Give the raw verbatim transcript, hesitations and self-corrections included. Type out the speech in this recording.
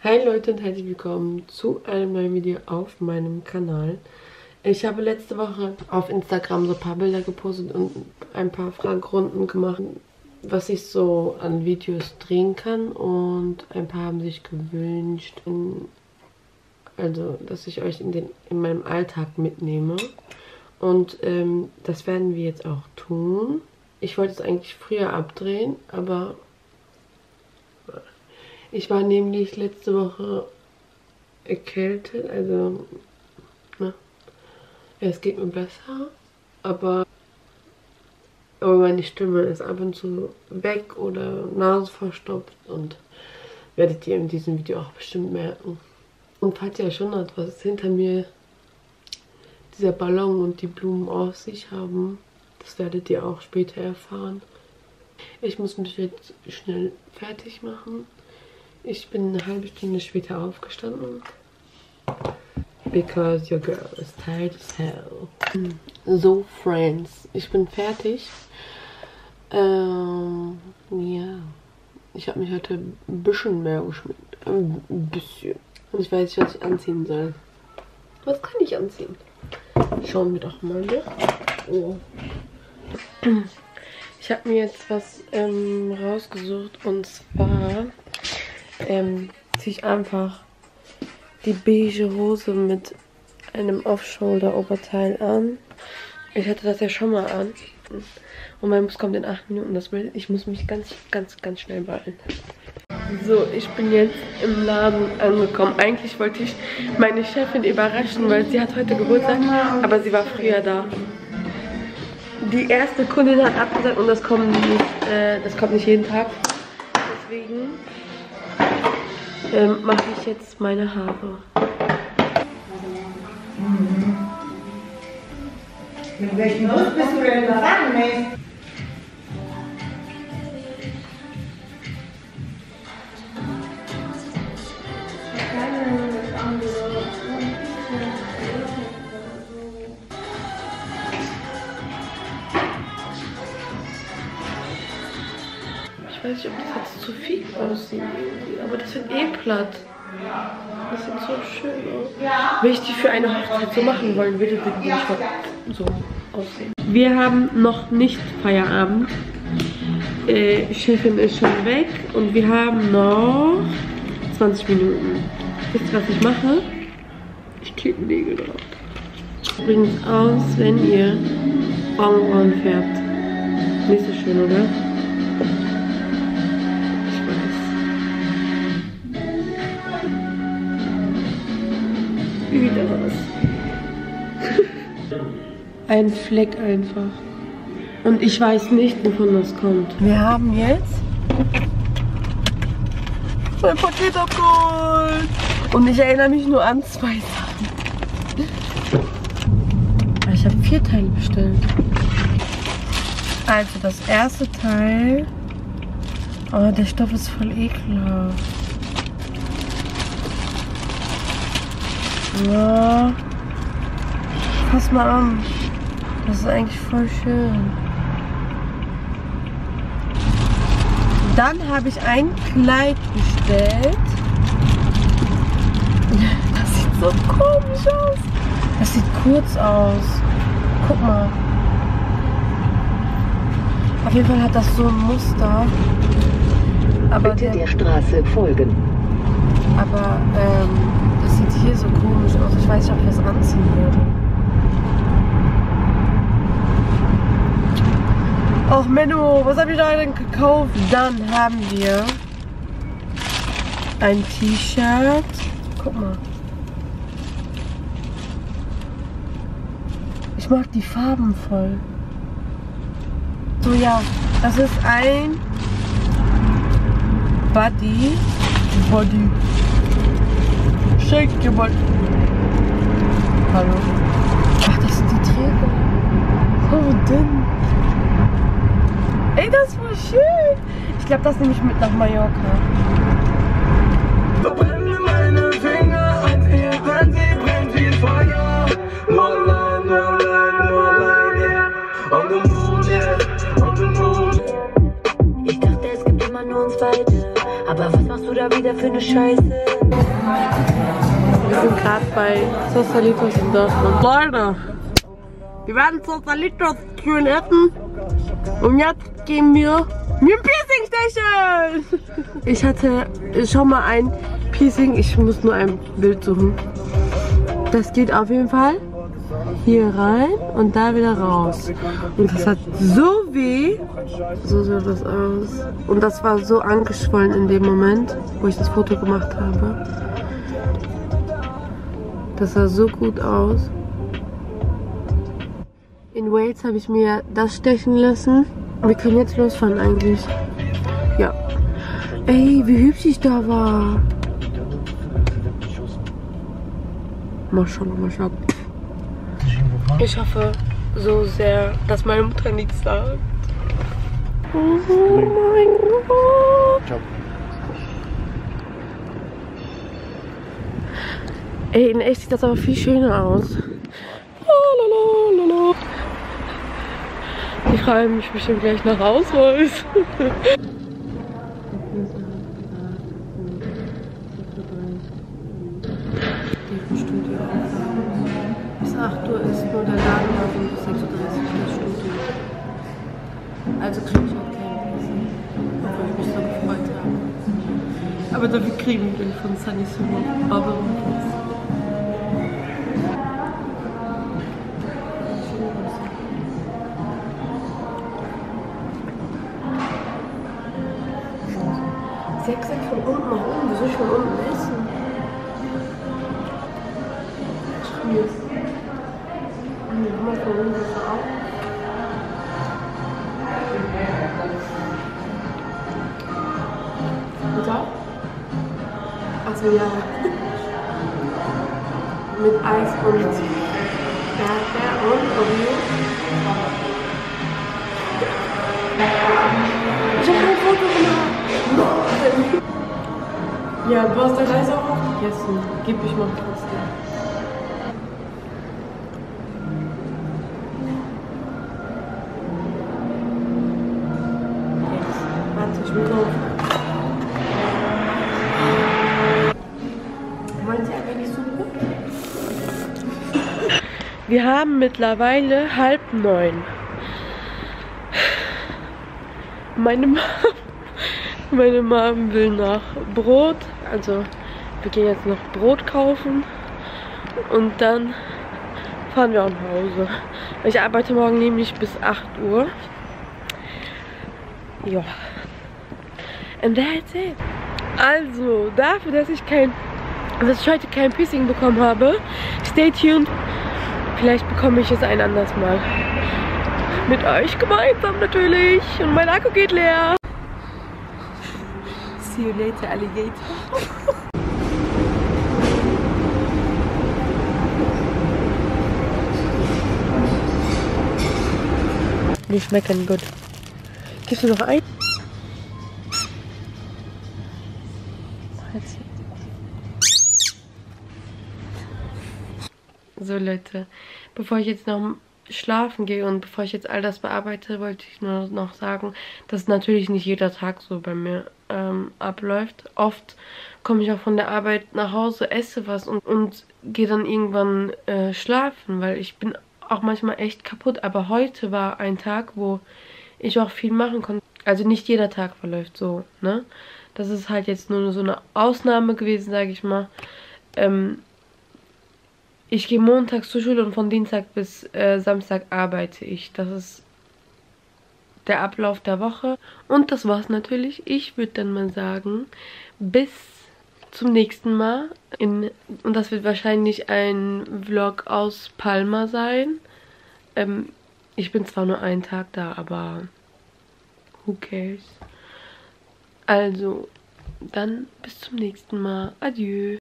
Hi Leute und herzlich willkommen zu einem neuen Video auf meinem Kanal. Ich habe letzte Woche auf Instagram so ein paar Bilder gepostet und ein paar Fragerunden gemacht, was ich so an Videos drehen kann, und ein paar haben sich gewünscht, also dass ich euch in, den, in meinem Alltag mitnehme, und ähm, das werden wir jetzt auch tun. Ich wollte es eigentlich früher abdrehen, aber ich war nämlich letzte Woche erkältet, also ne, ja, es geht mir besser, aber, aber meine Stimme ist ab und zu weg oder Nase verstopft, und werdet ihr in diesem Video auch bestimmt merken. Und falls ihr schon habt, was hinter mir dieser Ballon und die Blumen auf sich haben, das werdet ihr auch später erfahren. Ich muss mich jetzt schnell fertig machen. Ich bin eine halbe Stunde später aufgestanden. Because your girl is tired as hell. So, Friends, ich bin fertig. Ähm, ja. Ich habe mich heute ein bisschen mehr geschminkt. Ein bisschen. Und ich weiß nicht, was ich anziehen soll. Was kann ich anziehen? Schauen wir doch mal, ne? Oh. Ich habe mir jetzt was ähm, rausgesucht, und zwar ähm, ziehe ich einfach die beige Hose mit einem Off-Shoulder-Oberteil an. Ich hatte das ja schon mal an. Und mein Bus kommt in acht Minuten. Das will, ich muss mich ganz, ganz, ganz schnell beeilen. So, ich bin jetzt im Laden angekommen. Eigentlich wollte ich meine Chefin überraschen, weil sie hat heute Geburtstag, aber sie war früher da. Die erste Kundin hat abgesagt, und das kommt nicht, äh, das kommt nicht jeden Tag. Deswegen ähm, mache ich jetzt meine Haare. Mhm. Mit welchem Bus bist du denn gefahren, Mensch? Ich weiß nicht, ob das jetzt zu viel aussieht, aber das wird eh platt. Das sieht so schön aus. Wenn ich die für eine Hochzeit so machen wollen würde, würde die nicht so aussehen. Wir haben noch nicht Feierabend. Äh, Chefin ist schon weg und wir haben noch zwanzig Minuten. Wisst ihr, was ich mache? Ich klebe Nägel drauf. Übrigens aus, wenn ihr Augenbrauen färbt. Nicht so schön, oder? Wieder was. Ein Fleck einfach. Und ich weiß nicht, wovon das kommt. Wir haben jetzt mein Paket abgeholt. Und ich erinnere mich nur an zwei Sachen. Ich habe vier Teile bestellt. Also das erste Teil. Oh, der Stoff ist voll ekelhaft. Ja, fass mal an. Das ist eigentlich voll schön. Dann habe ich ein Kleid bestellt. Das sieht so komisch aus. Das sieht kurz aus. Guck mal. Auf jeden Fall hat das so ein Muster. Aber Bitte der, der Straße folgen. Aber ähm, das sieht hier so komisch aus. Ich weiß nicht, ob ich das anziehen würde. Ach Menno, was habe ich da denn gekauft? Dann haben wir ein T-Shirt. Guck mal. Ich mag die Farben voll. So, ja, das ist ein Body. Body. Shake your body. Hallo. Ach, das sind die Träger. So dünn. Ey, das ist voll schön. Ich glaube, das nehme ich mit nach Mallorca. Verbrenne meine Finger, als ihr brennt, sie brennt wie Feuer. Nur allein, nur allein, nur allein, yeah. On the moon, yeah, on the moon. Ich dachte, es gibt immer nur uns beide. Aber was machst du da? da wieder für eine Scheiße? Wir sind gerade bei Sassalitos in Dortmund. Leute, wir werden Sassalitos schön essen. Und jetzt gehen wir mir ein Piercing stechen. Ich hatte schon mal ein Piercing. Ich muss nur ein Bild suchen. Das geht auf jeden Fall hier rein und da wieder raus. Und das hat so weh. So sieht das aus. Und das war so angeschwollen in dem Moment, wo ich das Foto gemacht habe. Das sah so gut aus. In Wales habe ich mir das stechen lassen. Wir können jetzt losfahren eigentlich. Ja. Ey, wie hübsch ich da war. Maschallah, maschallah. Ich hoffe so sehr, dass meine Mutter nichts sagt. Oh mein Gott. Ey, in echt sieht das aber viel schöner aus. Die fragen mich bestimmt gleich nach Ausweis. Bis acht Uhr ist nur der Laden auf und bis sechs Uhr dreißig das Studio. Also kriege ich auch kein Essen, obwohl ich mich so gefreut habe. Aber dafür kriegen wir von Sunny Sumo aber sechs sechs von unten nach oben, wieso ich von unten essen? Cheers. Und wir haben mal von unten das auch. Und auch? Also ja. Mit Eis und Erdbeer und Oreo. Ich hab kein Foto gemacht. Ja, du hast dein Eis auch aufgegessen. Gib ich mal trotzdem. Jetzt. Warte, ich will drauf. Wollen Sie einfach nicht so gut? Wir haben mittlerweile halb neun. Meine Mom Meine Mom will nach Brot, also wir gehen jetzt noch Brot kaufen und dann fahren wir auch nach Hause. Ich arbeite morgen nämlich bis acht Uhr. Ja. And that's it. Also, dafür, dass ich kein, dass ich heute kein Piercing bekommen habe, stay tuned. Vielleicht bekomme ich es ein anderes Mal. Mit euch gemeinsam natürlich. Und mein Akku geht leer. See you later, Alligator. Die schmecken gut. Gibst du noch ein? So Leute, bevor ich jetzt noch schlafen gehe und bevor ich jetzt all das bearbeite, wollte ich nur noch sagen, dass natürlich nicht jeder Tag so bei mir ähm, abläuft. Oft komme ich auch von der Arbeit nach Hause, esse was und, und gehe dann irgendwann äh, schlafen, weil ich bin auch manchmal echt kaputt. Aber heute war ein Tag, wo ich auch viel machen konnte. Also nicht jeder Tag verläuft so, ne? Das ist halt jetzt nur so eine Ausnahme gewesen, sage ich mal. Ähm, Ich gehe montags zur Schule und von Dienstag bis äh, Samstag arbeite ich. Das ist der Ablauf der Woche. Und das war's natürlich. Ich würde dann mal sagen, bis zum nächsten Mal. In, und das wird wahrscheinlich ein Vlog aus Palma sein. Ähm, ich bin zwar nur einen Tag da, aber who cares? Also, dann bis zum nächsten Mal. Adieu.